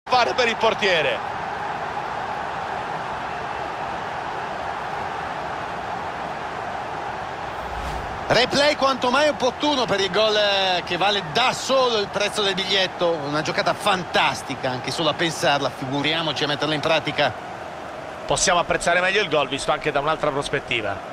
fare per il portiere. Replay quanto mai opportuno per il gol che vale da solo il prezzo del biglietto. Una giocata fantastica, anche solo a pensarla, figuriamoci a metterla in pratica. Possiamo apprezzare meglio il gol visto anche da un'altra prospettiva.